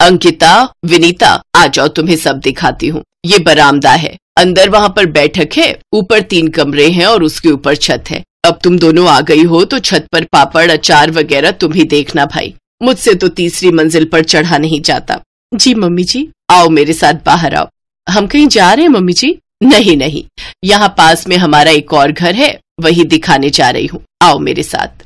अंकिता, विनीता, आ जाओ, तुम्हें सब दिखाती हूँ। ये बरामदा है, अंदर वहाँ पर बैठक है, ऊपर 3 कमरे हैं और उसके ऊपर छत है। अब तुम दोनों आ गई हो तो छत पर पापड़ अचार वगैरह तुम ही देखना भाई, मुझसे तो तीसरी मंजिल पर चढ़ा नहीं जाता। जी मम्मी जी। आओ मेरे साथ बाहर आओ। हम कहीं जा रहे हैं मम्मी जी? नहीं नहीं, यहाँ पास में हमारा एक और घर है, वही दिखाने जा रही हूँ, आओ मेरे साथ।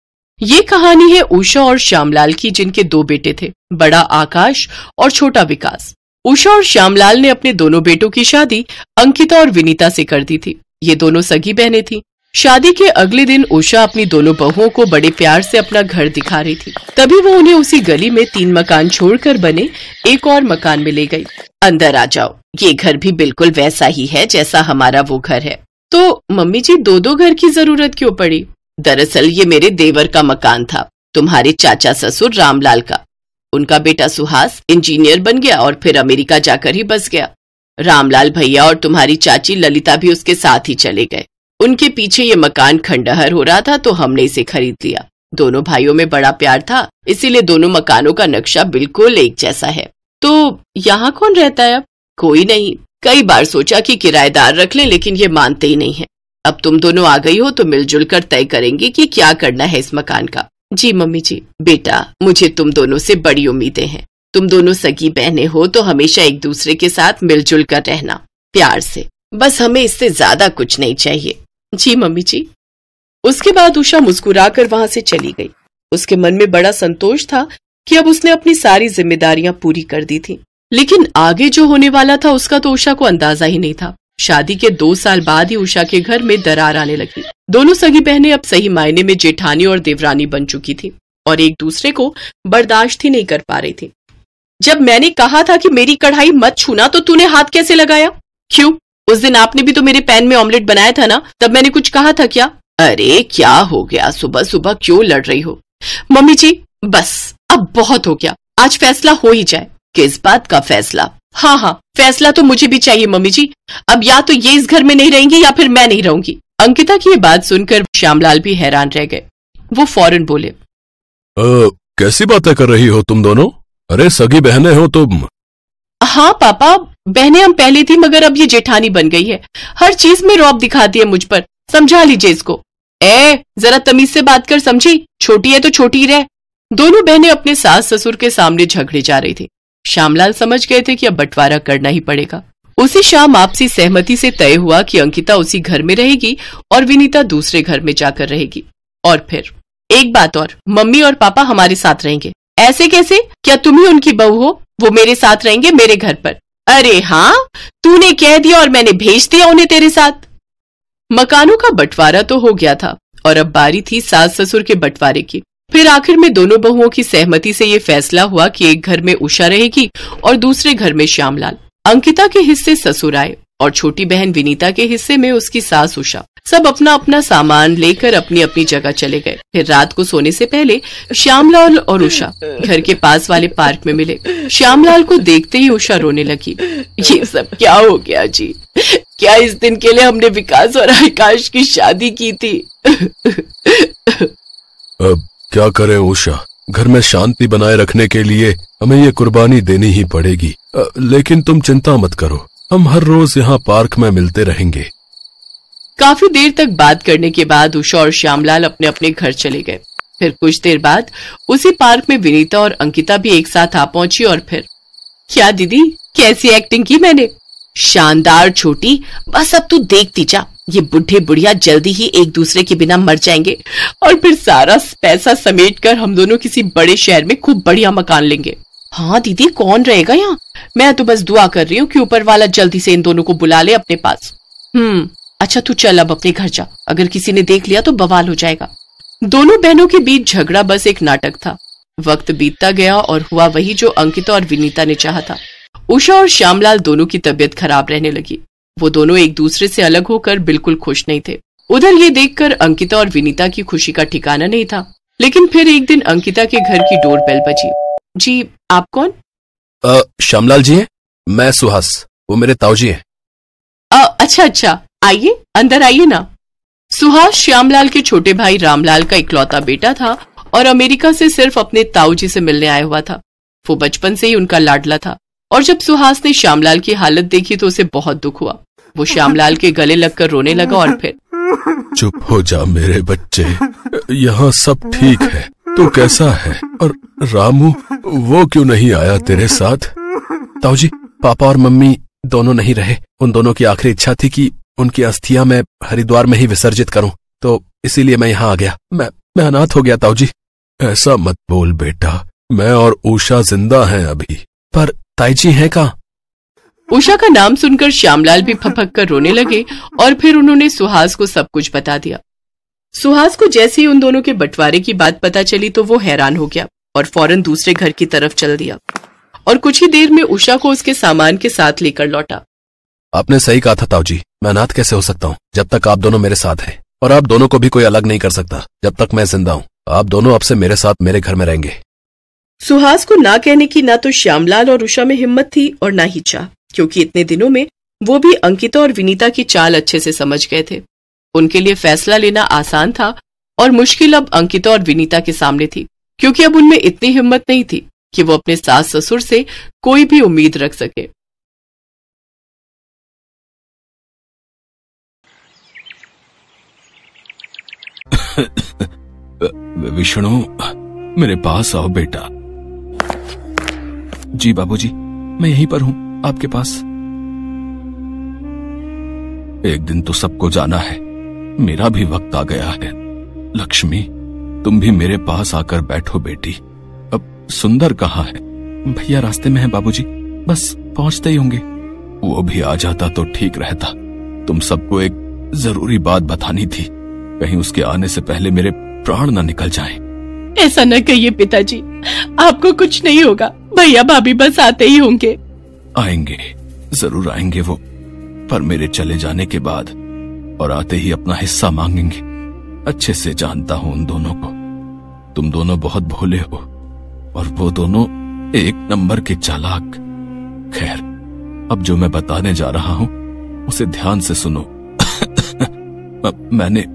ये कहानी है उषा और श्यामलाल की, जिनके 2 बेटे थे, बड़ा आकाश और छोटा विकास। उषा और श्यामलाल ने अपने दोनों बेटों की शादी अंकिता और विनीता से कर दी थी। ये दोनों सगी बहनें थीं। शादी के अगले दिन उषा अपनी दोनों बहुओं को बड़े प्यार से अपना घर दिखा रही थी। तभी वो उन्हें उसी गली में 3 मकान छोड़कर बने एक और मकान में ले गई। अंदर आ जाओ, ये घर भी बिल्कुल वैसा ही है जैसा हमारा वो घर है। तो मम्मी जी 2-2 घर की जरूरत क्यों पड़ी? दरअसल ये मेरे देवर का मकान था, तुम्हारे चाचा ससुर रामलाल का। उनका बेटा सुहास इंजीनियर बन गया और फिर अमेरिका जाकर ही बस गया। रामलाल भैया और तुम्हारी चाची ललिता भी उसके साथ ही चले गए। उनके पीछे ये मकान खंडहर हो रहा था तो हमने इसे खरीद लिया। दोनों भाइयों में बड़ा प्यार था, इसीलिए दोनों मकानों का नक्शा बिल्कुल एक जैसा है। तो यहाँ कौन रहता है अब? कोई नहीं, कई बार सोचा कि किराएदार रख लें, लेकिन ये मानते ही नहीं है। अब तुम दोनों आ गई हो तो मिलजुल कर तय करेंगे कि क्या करना है इस मकान का। जी मम्मी जी। बेटा, मुझे तुम दोनों से बड़ी उम्मीदें हैं। तुम दोनों सगी बहनें हो तो हमेशा एक दूसरे के साथ मिलजुल कर रहना, प्यार से, बस हमें इससे ज्यादा कुछ नहीं चाहिए। जी मम्मी जी। उसके बाद उषा मुस्कुराकर वहां से चली गई। उसके मन में बड़ा संतोष था कि अब उसने अपनी सारी जिम्मेदारियां पूरी कर दी थी, लेकिन आगे जो होने वाला था उसका तो उषा को अंदाजा ही नहीं था। शादी के 2 साल बाद ही उषा के घर में दरार आने लगी। दोनों सगी बहनें अब सही मायने में जेठानी और देवरानी बन चुकी थी और एक दूसरे को बर्दाश्त ही नहीं कर पा रही थी। जब मैंने कहा था कि मेरी कढ़ाई मत छूना तो तूने हाथ कैसे लगाया? क्यों? उस दिन आपने भी तो मेरे पैन में ऑमलेट बनाया था ना, तब मैंने कुछ कहा था क्या? अरे क्या हो गया, सुबह सुबह क्यों लड़ रही हो? मम्मी जी बस, अब बहुत हो गया, आज फैसला हो ही जाए। किस बात का फैसला? हाँ, फैसला तो मुझे भी चाहिए मम्मी जी। अब या तो ये इस घर में नहीं रहेंगी या फिर मैं नहीं रहूंगी। अंकिता की ये बात सुनकर श्यामलाल भी हैरान रह गए। वो फौरन बोले, कैसी बातें कर रही हो तुम दोनों? अरे सगी बहनें हो तुम। हाँ पापा, बहनें हम पहले थी, मगर अब ये जेठानी बन गई है, हर चीज में रौब दिखाती है मुझ पर, समझा लीजिए इसको। जरा तमीज से बात कर, समझी? छोटी है तो छोटी ही रहे। दोनों बहनें अपने सास ससुर के सामने झगड़े जा रही थी। श्यामलाल समझ गए थे कि अब बंटवारा करना ही पड़ेगा। उसी शाम आपसी सहमति से तय हुआ कि अंकिता उसी घर में रहेगी और विनीता दूसरे घर में जाकर रहेगी। और फिर एक बात और, मम्मी और पापा हमारे साथ रहेंगे। ऐसे कैसे? क्या तुम ही उनकी बहू हो? वो मेरे साथ रहेंगे मेरे घर पर। अरे हाँ, तूने कह दिया और मैंने भेज दिया उन्हें तेरे साथ। मकानों का बंटवारा तो हो गया था और अब बारी थी सास ससुर के बंटवारे की। फिर आखिर में दोनों बहुओं की सहमति से ये फैसला हुआ कि एक घर में उषा रहेगी और दूसरे घर में श्यामलाल। अंकिता के हिस्से ससुर आए और छोटी बहन विनीता के हिस्से में उसकी सास उषा। सब अपना अपना सामान लेकर अपनी अपनी जगह चले गए। फिर रात को सोने से पहले श्यामलाल और उषा घर के पास वाले पार्क में मिले। श्यामलाल को देखते ही उषा रोने लगी। ये सब क्या हो गया जी? क्या इस दिन के लिए हमने विकास और आकाश की शादी की थी? अब क्या करें उषा, घर में शांति बनाए रखने के लिए हमें ये कुर्बानी देनी ही पड़ेगी। लेकिन तुम चिंता मत करो, हम हर रोज यहाँ पार्क में मिलते रहेंगे। काफी देर तक बात करने के बाद उषा और श्यामलाल अपने अपने घर चले गए। फिर कुछ देर बाद उसी पार्क में विनीता और अंकिता भी एक साथ आ पहुंची। और फिर क्या दीदी, कैसी एक्टिंग की मैंने? शानदार छोटी, बस अब तू देखती जा, ये बुढ़े बुढ़िया जल्दी ही एक दूसरे के बिना मर जाएंगे और फिर सारा पैसा समेटकर हम दोनों किसी बड़े शहर में खूब बढ़िया मकान लेंगे। हाँ दीदी, कौन रहेगा यहाँ? मैं तो बस दुआ कर रही हूँ कि ऊपर वाला जल्दी से इन दोनों को बुला ले अपने पास। अच्छा तू चल अब अपने घर जा, अगर किसी ने देख लिया तो बवाल हो जाएगा। दोनों बहनों के बीच झगड़ा बस एक नाटक था। वक्त बीतता गया और हुआ वही जो अंकिता और विनीता ने चाहा था। उषा और श्यामलाल दोनों की तबीयत खराब रहने लगी। वो दोनों एक दूसरे से अलग होकर बिल्कुल खुश नहीं थे। उधर ये देखकर अंकिता और विनीता की खुशी का ठिकाना नहीं था। लेकिन फिर एक दिन अंकिता के घर की डोरबेल बजी। जी आप कौन? श्यामलाल जी हैं, मैं सुहास, वो मेरे ताऊजी हैं। अच्छा, आइए अंदर आइए ना। सुहास श्यामलाल के छोटे भाई रामलाल का इकलौता बेटा था और अमेरिका से सिर्फ अपने ताऊजी से मिलने आया हुआ था। वो बचपन से ही उनका लाडला था और जब सुहास ने श्यामलाल की हालत देखी तो उसे बहुत दुख हुआ। वो श्यामलाल के गले लगकर रोने लगा और फिर, चुप हो जा मेरे बच्चे, यहाँ सब ठीक है। तू कैसा है? और रामू वो क्यों नहीं आया तेरे साथ? ताऊजी, पापा और मम्मी दोनों नहीं रहे। उन दोनों की आखिरी इच्छा थी कि उनकी अस्थियां मैं हरिद्वार में ही विसर्जित करूं, तो इसीलिए मैं यहाँ आ गया। मैं अनाथ हो गया ताऊजी। ऐसा मत बोल बेटा, मैं और उषा जिंदा हैं अभी। पर ताईजी हैं कहाँ? उषा का नाम सुनकर श्यामलाल भी फपक कर रोने लगे और फिर उन्होंने सुहास को सब कुछ बता दिया। सुहास को जैसे ही उन दोनों के बंटवारे की बात पता चली तो वो हैरान हो गया और फौरन दूसरे घर की तरफ चल दिया और कुछ ही देर में उषा को उसके सामान के साथ लेकर लौटा। आपने सही कहा था ताऊजी, मैं अनाथ कैसे हो सकता हूँ जब तक आप दोनों मेरे साथ हैं, और आप दोनों को भी कोई अलग नहीं कर सकता जब तक मैं जिंदा हूँ। आप दोनों अब से मेरे साथ मेरे घर में रहेंगे। सुहास को ना कहने की ना तो श्यामलाल और उषा में हिम्मत थी और ना ही चाह, क्योंकि इतने दिनों में वो भी अंकिता और विनीता की चाल अच्छे से समझ गए थे। उनके लिए फैसला लेना आसान था और मुश्किल अब अंकिता और विनीता के सामने थी, क्योंकि अब उनमें इतनी हिम्मत नहीं थी कि वो अपने सास ससुर से कोई भी उम्मीद रख सके। विष्णु, मेरे पास आओ बेटा। जी बाबूजी, मैं यहीं पर हूँ आपके पास। एक दिन तो सबको जाना है, मेरा भी वक्त आ गया है। लक्ष्मी, तुम भी मेरे पास आकर बैठो बेटी। अब सुंदर कहाँ है? भैया रास्ते में है बाबूजी, बस पहुंचते ही होंगे। वो भी आ जाता तो ठीक रहता। तुम सबको एक जरूरी बात बतानी थी, कहीं उसके आने से पहले मेरे प्राण न निकल जाएं। ऐसा न कहिए पिताजी, आपको कुछ नहीं होगा। भैया भाभी बस आते ही होंगे। आएंगे, जरूर आएंगे वो, पर मेरे चले जाने के बाद और आते ही अपना हिस्सा मांगेंगे। अच्छे से जानता हूं उन दोनों को। तुम दोनों बहुत भोले हो और वो दोनों एक नंबर के चालाक। खैर, अब जो मैं बताने जा रहा हूं उसे ध्यान से सुनो। मैंने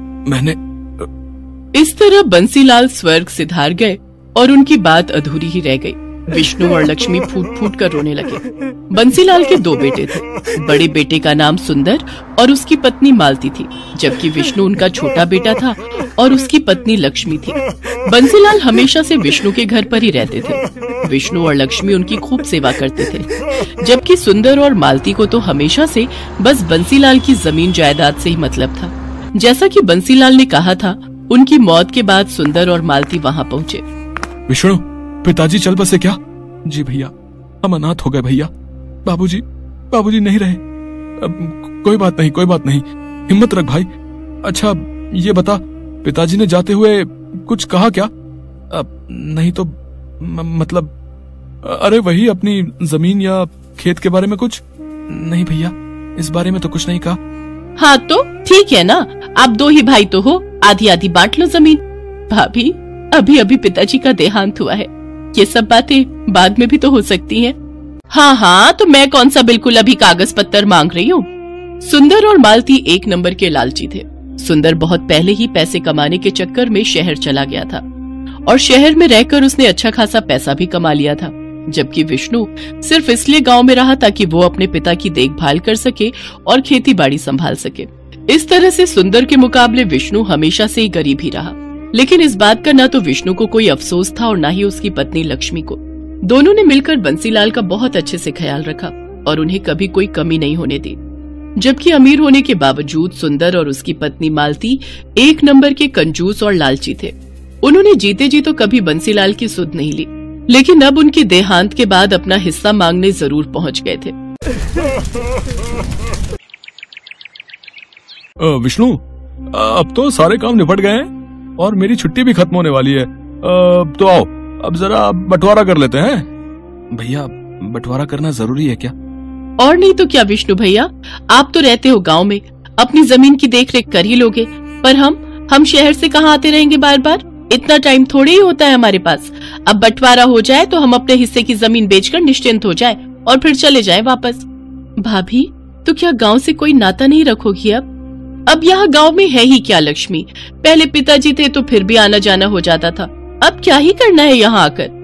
इस तरह बंसीलाल स्वर्ग सिधार गए और उनकी बात अधूरी ही रह गई। विष्णु और लक्ष्मी फूट फूट कर रोने लगे। बंसीलाल के दो बेटे थे। बड़े बेटे का नाम सुंदर और उसकी पत्नी मालती थी, जबकि विष्णु उनका छोटा बेटा था और उसकी पत्नी लक्ष्मी थी। बंसीलाल हमेशा से विष्णु के घर पर ही रहते थे। विष्णु और लक्ष्मी उनकी खूब सेवा करते थे, जबकि सुंदर और मालती को तो हमेशा से बस बंसीलाल की जमीन जायदाद से ही मतलब था। जैसा कि बंसीलाल ने कहा था, उनकी मौत के बाद सुंदर और मालती वहाँ पहुँचे। विष्णु, पिताजी चल बसे क्या? जी भैया, हम अनाथ हो गए भैया। बाबूजी नहीं रहे। अब कोई बात नहीं, हिम्मत रख भाई। अच्छा ये बता, पिताजी ने जाते हुए कुछ कहा क्या? अब नहीं तो मतलब, अरे वही अपनी जमीन या खेत के बारे में कुछ? नहीं भैया, इस बारे में तो कुछ नहीं कहा। हाँ तो ठीक है ना, आप दो ही भाई तो हो, आधी आधी बांट लो जमीन। भाभी, अभी पिताजी का देहांत हुआ है, ये सब बातें बाद में भी तो हो सकती हैं। हाँ, तो मैं कौन सा बिल्कुल अभी कागज पत्तर मांग रही हूँ। सुंदर और मालती एक नंबर के लालची थे। सुंदर बहुत पहले ही पैसे कमाने के चक्कर में शहर चला गया था और शहर में रहकर उसने अच्छा खासा पैसा भी कमा लिया था, जबकि विष्णु सिर्फ इसलिए गांव में रहा ताकि वो अपने पिता की देखभाल कर सके और खेती बाड़ी संभाल सके। इस तरह से सुंदर के मुकाबले विष्णु हमेशा से ही गरीब ही रहा। लेकिन इस बात का न तो विष्णु को कोई अफसोस था और न ही उसकी पत्नी लक्ष्मी को। दोनों ने मिलकर बंसीलाल का बहुत अच्छे से ख्याल रखा और उन्हें कभी कोई कमी नहीं होने दी। जबकि अमीर होने के बावजूद सुंदर और उसकी पत्नी मालती एक नंबर के कंजूस और लालची थे। उन्होंने जीते जी तो कभी बंसीलाल की सुध नहीं ली, लेकिन अब उनके देहांत के बाद अपना हिस्सा मांगने जरूर पहुंच गए थे। विष्णु, अब तो सारे काम निपट गए हैं और मेरी छुट्टी भी खत्म होने वाली है। तो आओ, अब जरा बंटवारा कर लेते हैं। भैया, बंटवारा करना जरूरी है क्या? और नहीं तो क्या विष्णु भैया, आप तो रहते हो गांव में, अपनी जमीन की देखरेख कर ही लोगे, पर हम शहर से कहाँ आते रहेंगे बार बार? इतना टाइम थोड़ी ही होता है हमारे पास। अब बंटवारा हो जाए तो हम अपने हिस्से की जमीन बेचकर निश्चिंत हो जाए और फिर चले जाएं वापस। भाभी, तो क्या गांव से कोई नाता नहीं रखोगी? अब यहाँ गांव में है ही क्या लक्ष्मी? पहले पिताजी थे तो फिर भी आना जाना हो जाता था, अब क्या ही करना है यहाँ आकर?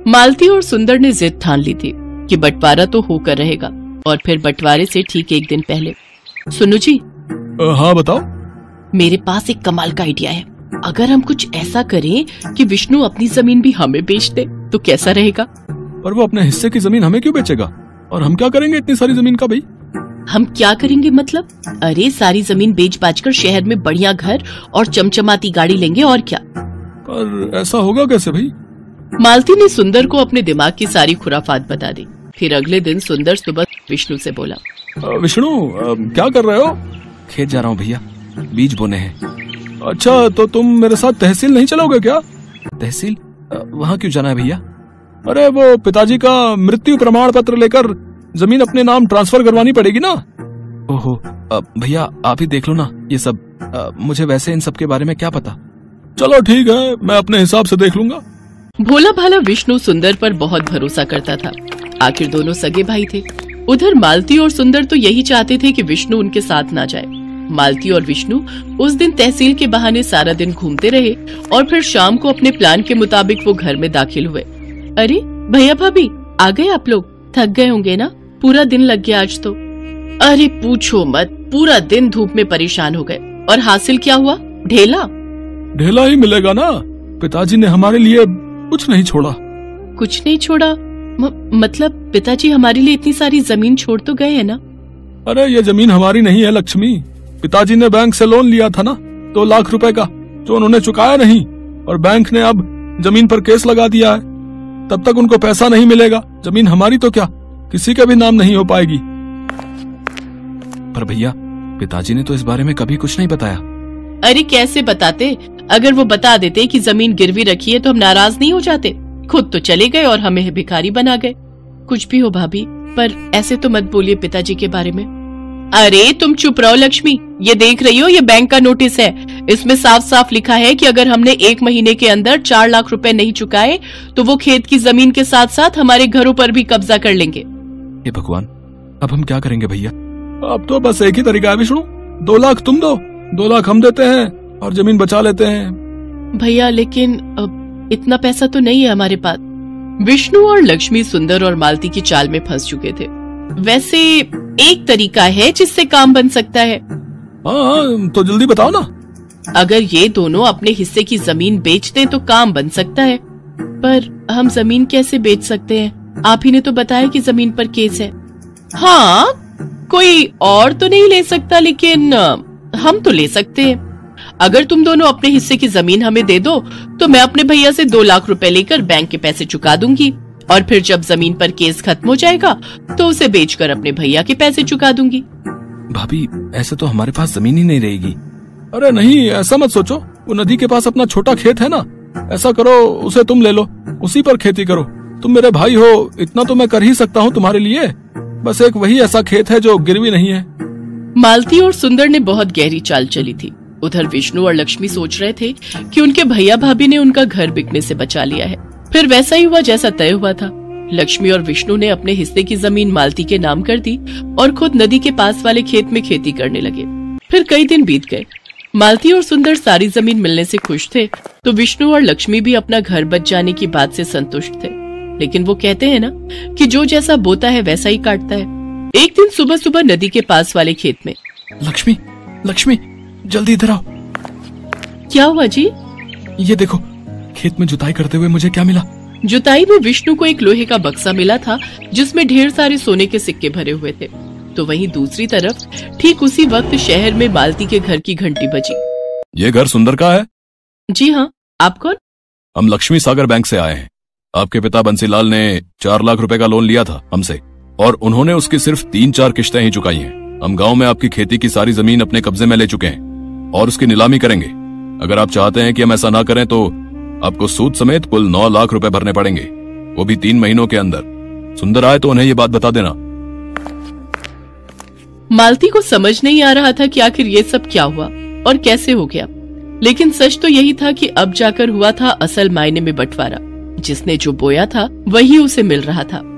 मालती और सुंदर ने जिद ठान ली थी कि बंटवारा तो होकर रहेगा। और फिर बंटवारे से ठीक एक दिन पहले, सुनो जी। हाँ बताओ। मेरे पास एक कमाल का आइडिया है। अगर हम कुछ ऐसा करें कि विष्णु अपनी जमीन भी हमें बेच दे तो कैसा रहेगा? पर वो अपने हिस्से की जमीन हमें क्यों बेचेगा? और हम क्या करेंगे इतनी सारी जमीन का भाई? हम क्या करेंगे मतलब? अरे सारी जमीन बेच बाच कर शहर में बढ़िया घर और चमचमाती गाड़ी लेंगे और क्या। पर ऐसा होगा कैसे भाई? मालती ने सुंदर को अपने दिमाग की सारी खुराफात बता दी। फिर अगले दिन सुंदर सुबह विष्णु से बोला, विष्णु क्या कर रहे हो? खेत जा रहा हूँ भैया, बीज बोने हैं। अच्छा, तो तुम मेरे साथ तहसील नहीं चलोगे क्या? तहसील? वहाँ क्यों जाना है भैया? अरे वो पिताजी का मृत्यु प्रमाण पत्र लेकर जमीन अपने नाम ट्रांसफर करवानी पड़ेगी ना। ओहो, भैया आप ही देख लो ना ये सब। मुझे वैसे इन सब के बारे में क्या पता। चलो ठीक है, मैं अपने हिसाब से देख लूंगा। भोला भाला विष्णु सुंदर पर बहुत भरोसा करता था। आखिर दोनों सगे भाई थे। उधर मालती और सुंदर तो यही चाहते थे कि विष्णु उनके साथ ना जाए। मालती और विष्णु उस दिन तहसील के बहाने सारा दिन घूमते रहे और फिर शाम को अपने प्लान के मुताबिक वो घर में दाखिल हुए। अरे भैया भाभी आ गए आप लोग? थक गए होंगे ना, पूरा दिन लग गया आज तो। अरे पूछो मत, पूरा दिन धूप में परेशान हो गए। और हासिल क्या हुआ? ढेला ढेला ही मिलेगा ना। पिताजी ने हमारे लिए कुछ नहीं छोड़ा। कुछ नहीं छोड़ा? मतलब पिताजी हमारे लिए इतनी सारी जमीन छोड़ तो गए है ना? अरे ये जमीन हमारी नहीं है लक्ष्मी। पिताजी ने बैंक से लोन लिया था ना 2 लाख रुपए का, जो उन्होंने चुकाया नहीं, और बैंक ने अब जमीन पर केस लगा दिया है। तब तक उनको पैसा नहीं मिलेगा। जमीन हमारी तो क्या किसी के भी नाम नहीं हो पाएगी। पर भैया पिताजी ने तो इस बारे में कभी कुछ नहीं बताया। अरे कैसे बताते? अगर वो बता देते कि जमीन गिरवी रखी है तो हम नाराज नहीं हो जाते? खुद तो चले गए और हमें भिखारी बना गए। कुछ भी हो भाभी, पर ऐसे तो मत बोलिए पिताजी के बारे में। अरे तुम चुप रहो लक्ष्मी। ये देख रही हो, ये बैंक का नोटिस है। इसमें साफ साफ लिखा है कि अगर हमने 1 महीने के अंदर 4 लाख रुपए नहीं चुकाए तो वो खेत की जमीन के साथ साथ हमारे घरों पर भी कब्जा कर लेंगे। हे भगवान, अब हम क्या करेंगे भैया? अब तो बस एक ही तरीका है विष्णु। 2 लाख तुम दो, 2 लाख हम देते हैं और जमीन बचा लेते हैं। भैया लेकिन इतना पैसा तो नहीं है हमारे पास। विष्णु और लक्ष्मी सुंदर और मालती की चाल में फंस चुके थे। वैसे एक तरीका है जिससे काम बन सकता है। हाँ, तो जल्दी बताओ ना। अगर ये दोनों अपने हिस्से की जमीन बेच दें तो काम बन सकता है। पर हम जमीन कैसे बेच सकते हैं? आप ही ने तो बताया कि जमीन पर केस है। हाँ, कोई और तो नहीं ले सकता, लेकिन हम तो ले सकते हैं। अगर तुम दोनों अपने हिस्से की जमीन हमें दे दो तो मैं अपने भैया से 2 लाख रुपए लेकर बैंक के पैसे चुका दूंगी, और फिर जब जमीन पर केस खत्म हो जाएगा तो उसे बेचकर अपने भैया के पैसे चुका दूंगी। भाभी ऐसे तो हमारे पास जमीन ही नहीं रहेगी। अरे नहीं, ऐसा मत सोचो। वो नदी के पास अपना छोटा खेत है ना, ऐसा करो उसे तुम ले लो, उसी पर खेती करो। तुम मेरे भाई हो, इतना तो मैं कर ही सकता हूँ तुम्हारे लिए। बस एक वही ऐसा खेत है जो गिरवी नहीं है। मालती और सुंदर ने बहुत गहरी चाल चली थी। उधर विष्णु और लक्ष्मी सोच रहे थे कि उनके भैया भाभी ने उनका घर बिकने से बचा लिया है। फिर वैसा ही हुआ जैसा तय हुआ था। लक्ष्मी और विष्णु ने अपने हिस्से की जमीन मालती के नाम कर दी और खुद नदी के पास वाले खेत में खेती करने लगे। फिर कई दिन बीत गए। मालती और सुंदर सारी जमीन मिलने से खुश थे, तो विष्णु और लक्ष्मी भी अपना घर बच जाने की बात से संतुष्ट थे। लेकिन वो कहते हैं ना कि जो जैसा बोता है वैसा ही काटता है। एक दिन सुबह सुबह नदी के पास वाले खेत में, लक्ष्मी, लक्ष्मी जल्दी इधर आओ। क्या हुआ जी? ये देखो, खेत में जुताई करते हुए मुझे क्या मिला? जुताई में विष्णु को एक लोहे का बक्सा मिला था जिसमें ढेर सारे सोने के सिक्के भरे हुए थे। तो वहीं दूसरी तरफ ठीक उसी वक्त शहर में मालती के घर की घंटी बजी। ये घर सुंदर का है? जी हाँ, आप कौन? हम लक्ष्मी सागर बैंक से आए हैं। आपके पिता बंसीलाल ने 4 लाख रुपए का लोन लिया था हमसे, और उन्होंने उसकी सिर्फ 3-4 किश्तें ही चुकाई हैं। हम गांव में आपकी खेती की सारी जमीन अपने कब्जे में ले चुके हैं और उसकी नीलामी करेंगे। अगर आप चाहते हैं कि हम ऐसा ना करें तो आपको सूद समेत कुल 9 लाख रुपए भरने पड़ेंगे, वो भी 3 महीनों के अंदर। सुंदर आए तो उन्हें ये बात बता देना। मालती को समझ नहीं आ रहा था कि आखिर ये सब क्या हुआ और कैसे हो गया, लेकिन सच तो यही था कि अब जाकर हुआ था असल मायने में बंटवारा। जिसने जो बोया था वही उसे मिल रहा था।